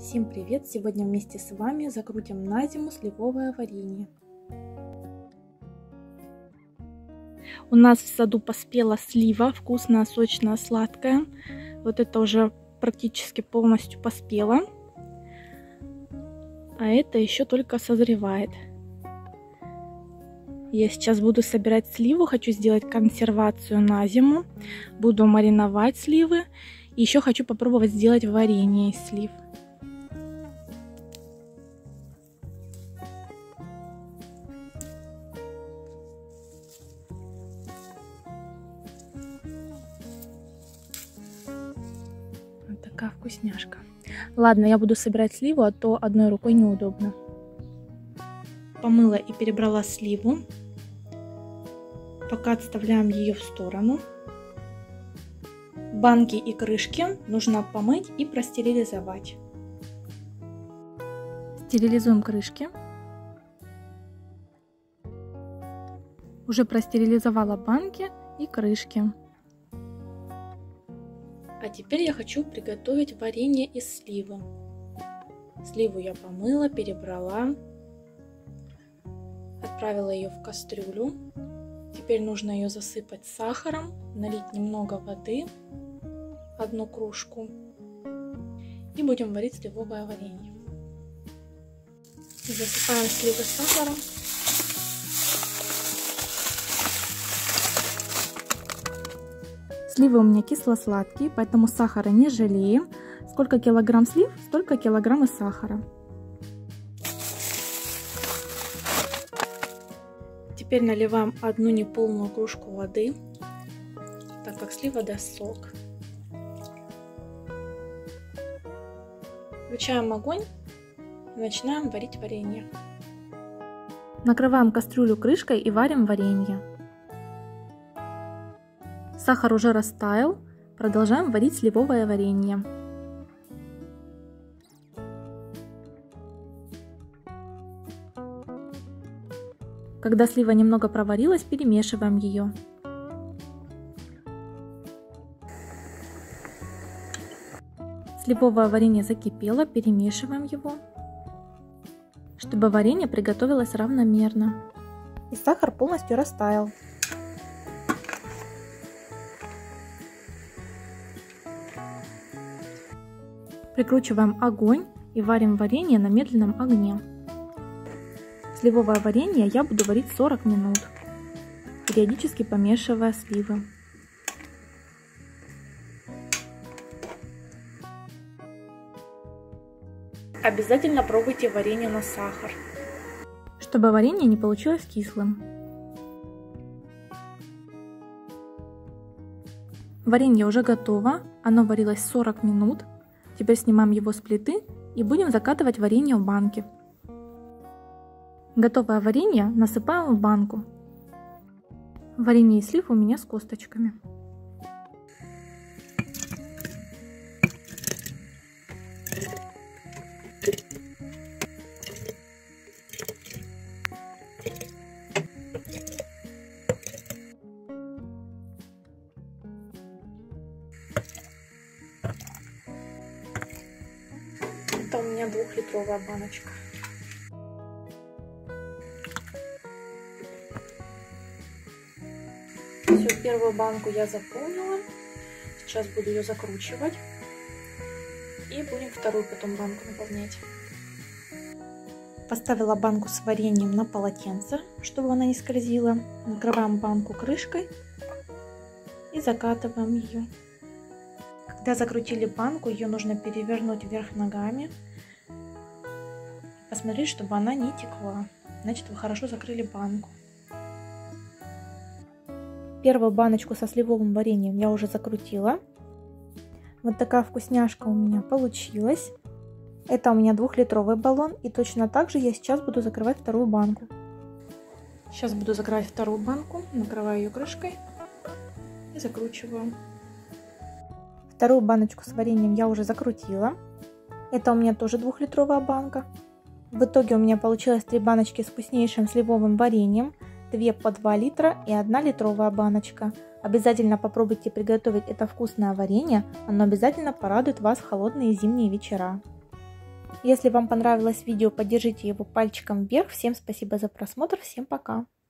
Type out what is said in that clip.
Всем привет! Сегодня вместе с вами закрутим на зиму сливовое варенье. У нас в саду поспела слива, вкусная, сочная, сладкая. Вот это уже практически полностью поспело. А это еще только созревает. Я сейчас буду собирать сливу, хочу сделать консервацию на зиму. Буду мариновать сливы. И еще хочу попробовать сделать варенье из слив. Вот такая вкусняшка. Ладно, я буду собирать сливу, а то одной рукой неудобно. Помыла и перебрала сливу. Пока отставляем ее в сторону. Банки и крышки нужно помыть и простерилизовать. Стерилизуем крышки. Уже простерилизовала банки и крышки. А теперь я хочу приготовить варенье из сливы. Сливу я помыла, перебрала. Отправила ее в кастрюлю. Теперь нужно ее засыпать сахаром, налить немного воды, 1 кружку, и будем варить сливовое варенье. Засыпаем сливы сахаром. Сливы у меня кисло-сладкие, поэтому сахара не жалеем. Сколько килограмм слив, столько килограмм и сахара. Теперь наливаем 1 неполную кружку воды, так как слива даст сок. Включаем огонь и начинаем варить варенье. Накрываем кастрюлю крышкой и варим варенье. Сахар уже растаял, продолжаем варить сливовое варенье. Когда слива немного проварилась, перемешиваем ее. Сливовое варенье закипело, перемешиваем его, чтобы варенье приготовилось равномерно. И сахар полностью растаял. Прикручиваем огонь и варим варенье на медленном огне. Сливовое варенье я буду варить 40 минут, периодически помешивая сливы. Обязательно пробуйте варенье на сахар, чтобы варенье не получилось кислым. Варенье уже готово, оно варилось 40 минут. Теперь снимаем его с плиты и будем закатывать варенье в банки. Готовое варенье насыпаем в банку. Варенье из слив у меня с косточками. Это у меня 2-литровая баночка. Все, первую банку я заполнила. Сейчас буду ее закручивать. И будем вторую потом банку наполнять. Поставила банку с вареньем на полотенце, чтобы она не скользила. Накрываем банку крышкой и закатываем ее. Когда закрутили банку, ее нужно перевернуть вверх ногами. Посмотреть, чтобы она не текла. Значит, вы хорошо закрыли банку. Первую баночку со сливовым вареньем я уже закрутила. Вот такая вкусняшка у меня получилась. Это у меня 2-литровый баллон. И точно так же я сейчас буду закрывать вторую банку. Сейчас буду закрывать вторую банку. Накрываю ее крышкой и закручиваю. Вторую баночку с вареньем я уже закрутила. Это у меня тоже 2-литровая банка. В итоге у меня получилось 3 баночки с вкуснейшим сливовым вареньем. 2 по 2 литра и 1 литровая баночка. Обязательно попробуйте приготовить это вкусное варенье, оно обязательно порадует вас в холодные зимние вечера. Если вам понравилось видео, поддержите его пальчиком вверх. Всем спасибо за просмотр, всем пока!